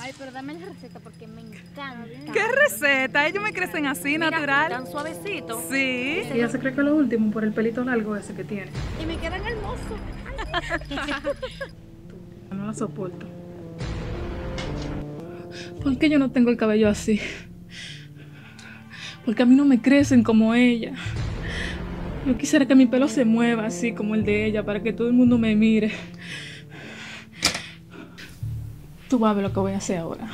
Ay, pero dame la receta porque me encanta. ¿Qué receta? Ellos me crecen así, natural. Tan suavecito. Sí. Ella se cree que es lo último por el pelito largo ese que tiene. Y me quedan hermosos. No la soporto. ¿Por qué yo no tengo el cabello así? Porque a mí no me crecen como ella. Yo quisiera que mi pelo se mueva así como el de ella para que todo el mundo me mire. Tú vas a ver lo que voy a hacer ahora.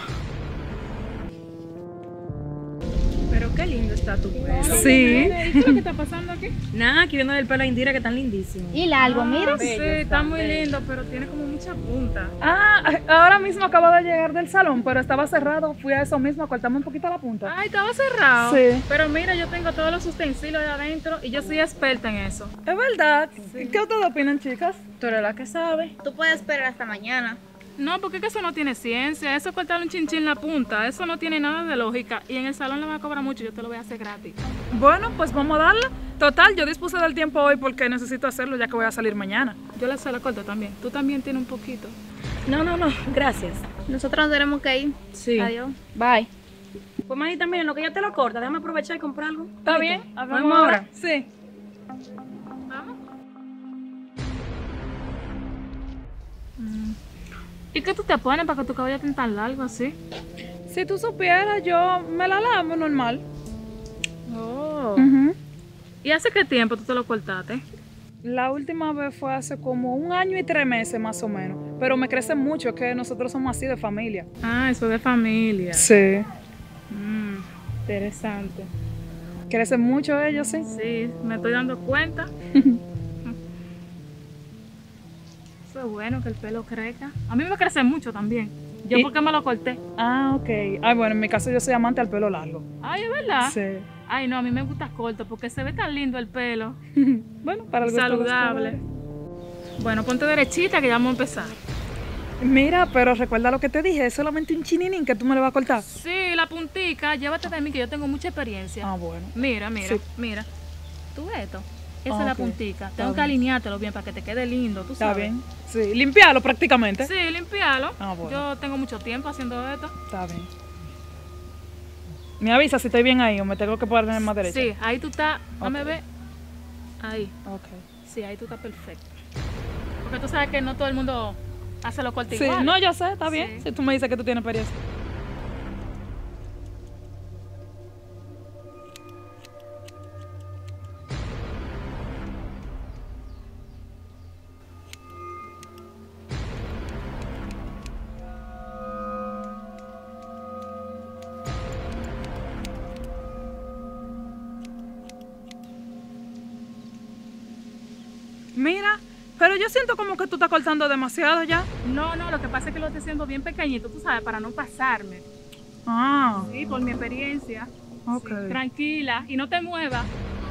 Pero qué lindo está tu pelo. Sí. ¿Qué es lo que está pasando aquí? Nada, aquí viendo el pelo a Indira que tan lindísimo. Y largo, mira. Sí, está muy lindo, pero tiene como mucha punta. Ahora mismo acabo de llegar del salón, pero estaba cerrado. Fui a eso mismo a cortarme un poquito la punta. Ay, estaba cerrado. Sí. Pero mira, yo tengo todos los utensilios de adentro y yo soy experta en eso. Es verdad. ¿Qué ustedes opinan, chicas? Tú eres la que sabe. Tú puedes esperar hasta mañana. No, porque es que eso no tiene ciencia. Eso es cortarle un chinchín la punta. Eso no tiene nada de lógica. Y en el salón le van a cobrar mucho. Yo te lo voy a hacer gratis. Bueno, pues vamos a darle. Total, yo dispuse del tiempo hoy porque necesito hacerlo ya que voy a salir mañana. Yo se la corto también. Tú también tienes un poquito. No, gracias. Nosotros nos tenemos que ir. Sí. Adiós. Bye. Pues manita, miren, lo que ya te lo corta, déjame aprovechar y comprar algo. ¿Está bien? ¿Vamos ahora? Sí. ¿Y qué tú te pones para que tu cabello esté tan largo así? Si tú supieras, yo me la lavo normal. Oh. ¿Y hace qué tiempo tú te lo cortaste? La última vez fue hace como 1 año y 3 meses más o menos. Pero me crece mucho, es que nosotros somos así de familia. Ah, eso de familia. Sí. Interesante. Crecen mucho ellos, sí. Sí, me estoy dando cuenta. Eso es bueno que el pelo crezca. A mí me crece mucho también. Yo porque me lo corté. Ah, ok. Ay, bueno, en mi caso yo soy amante al pelo largo. Ay, ¿es verdad? Sí. Ay, no, a mí me gusta corto porque se ve tan lindo el pelo. Bueno, para el gusto de los Saludable. colores. Bueno, ponte derechita que ya vamos a empezar. Mira, pero recuerda lo que te dije, es solamente un chininín que tú me lo vas a cortar. Sí, la puntica, llévate de mí que yo tengo mucha experiencia. Ah, bueno. Mira, Sí. mira. ¿Tú ves esto? Esa Ah, es la ok. puntica. Está Tengo que bien. alineártelo bien para que te quede lindo, tú Está sabes. bien. Sí, limpiarlo prácticamente. Sí, limpiarlo. Ah, bueno. Yo tengo mucho tiempo haciendo esto. Está bien. Me avisa si estoy bien ahí o me tengo que poner más derecha. Sí, ahí tú estás. Dame Ok. ver. Ahí. Ok. Sí, ahí tú estás perfecto. Porque tú sabes que no todo el mundo hace los cortes Sí, igual. no, yo sé, está bien. Sí. Si tú me dices que tú tienes experiencia. Mira, pero yo siento como que tú estás cortando demasiado ya. No, lo que pasa es que lo estoy haciendo bien pequeñito, tú sabes, para no pasarme. Ah, Sí, por mi experiencia. ok. Sí, tranquila y no te muevas.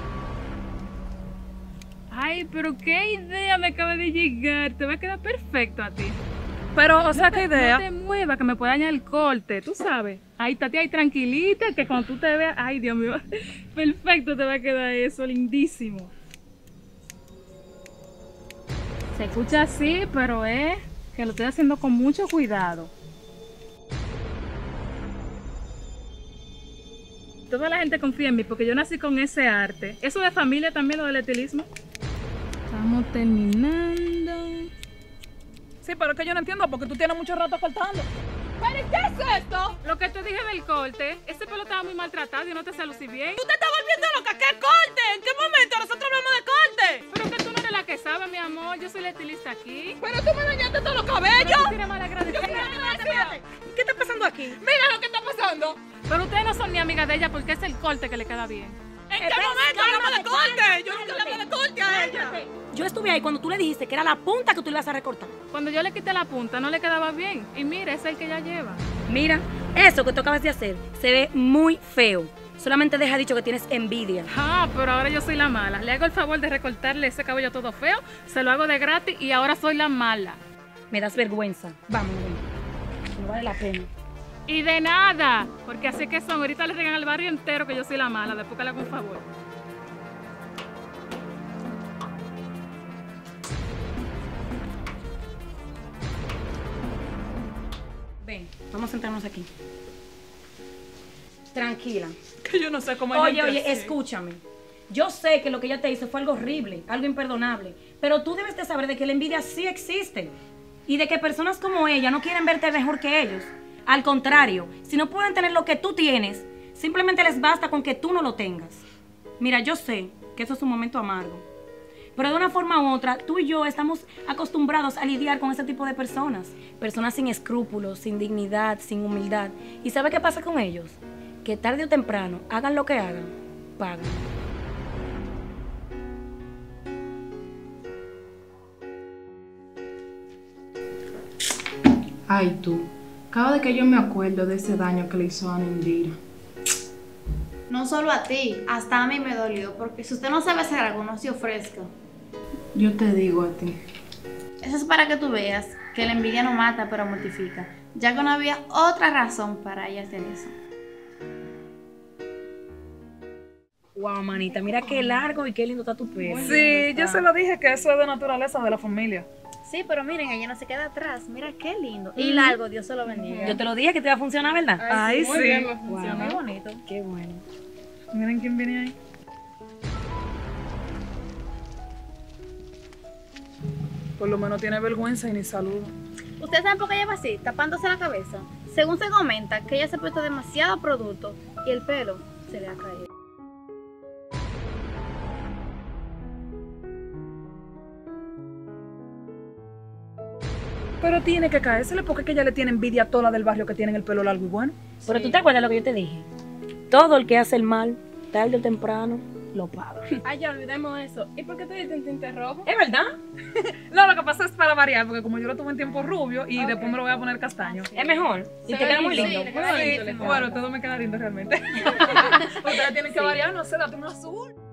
Ay, pero qué idea me acaba de llegar. Te va a quedar perfecto a ti. Pero, o sea, ¿qué No idea? te muevas, que me puede dañar el corte, tú sabes. Ahí estate ahí tranquilita, que cuando tú te veas, ay Dios mío, perfecto te va a quedar eso, lindísimo. Se escucha así, pero es que lo estoy haciendo con mucho cuidado. Toda la gente confía en mí porque yo nací con ese arte. Eso de familia también, lo del estilismo. Estamos terminando. Sí, pero es que yo no entiendo porque tú tienes mucho rato cortando. ¿Pero qué es esto? Lo que te dije del corte, ese pelo estaba muy maltratado y no te sale lucir bien. ¿Tú te estás volviendo loca? ¿Qué corte? ¿En qué momento nosotros hablamos de corte? Pero que tú no eres la que sabe, mi amor. Yo soy la estilista aquí. Pero tú me dañaste todos los cabellos. Pero tú tienes mala agradecida. ¿Qué está pasando aquí? Mira lo que está pasando. Pero ustedes no son ni amigas de ella porque es el corte que le queda bien. ¿En qué momento hablamos de corte? Yo nunca le hablé de corte a ella. Yo estuve ahí cuando tú le dijiste que era la punta que tú le ibas a recortar. Cuando yo le quité la punta no le quedaba bien. Y mira, ese es el que ella lleva. Mira, eso que tú acabas de hacer se ve muy feo. Solamente deja dicho que tienes envidia. Ah, pero ahora yo soy la mala. Le hago el favor de recortarle ese cabello todo feo, se lo hago de gratis y ahora soy la mala. Me das vergüenza. Vamos, ven. No vale la pena. Y de nada, porque así que son. Ahorita le digan al barrio entero que yo soy la mala, después que le hago un favor. Ven, Vamos a sentarnos aquí. Tranquila. Que yo no sé cómo hay Oye, gente oye, así. escúchame. Yo sé que lo que ella te hizo fue algo horrible, algo imperdonable, pero tú debes de saber de que la envidia sí existe y de que personas como ella no quieren verte mejor que ellos. Al contrario, si no pueden tener lo que tú tienes, simplemente les basta con que tú no lo tengas. Mira, yo sé que eso es un momento amargo, pero de una forma u otra, tú y yo estamos acostumbrados a lidiar con ese tipo de personas. Personas sin escrúpulos, sin dignidad, sin humildad. ¿Y sabe qué pasa con ellos? Que tarde o temprano, hagan lo que hagan, pagan. Ay, tú. Cada vez que yo me acuerdo de ese daño que le hizo a Ana Indira. No solo a ti, hasta a mí me dolió, porque si usted no sabe hacer algo, no se ofrezca. Yo te digo a ti. Eso es para que tú veas que la envidia no mata, pero mortifica, ya que no había otra razón para ella hacer eso. Wow, manita, mira qué largo y qué lindo está tu pelo. Sí, yo se lo dije que eso es de naturaleza de la familia. Sí, pero miren, ella no se queda atrás. Mira qué lindo. Y largo, Dios se lo bendiga. Yo te lo dije que te iba a funcionar, ¿verdad? Ay, Muy sí. bien, me Wow. funcionó. Qué bonito. Qué bueno. Miren quién viene ahí. Por lo menos tiene vergüenza y ni saluda. ¿Ustedes saben por qué ella va así, tapándose la cabeza? Según se comenta, que ella se ha puesto demasiado producto y el pelo se le ha caído. Pero tiene que caérsele porque es que ella le tiene envidia a toda la del barrio que tienen el pelo largo y bueno. Pero tú te acuerdas lo que yo te dije. Todo el que hace el mal, tarde o temprano, lo paga. Ay, ya olvidemos eso. ¿Y por qué te diste un tinte rojo? ¿Es verdad? No, lo que pasa es para variar, porque como yo lo tuve en tiempo rubio y después me lo voy a poner castaño. Es mejor. Y te queda muy lindo. Sí, bueno, todo me queda lindo realmente. Ustedes tienen que variar, no sé, date un azul.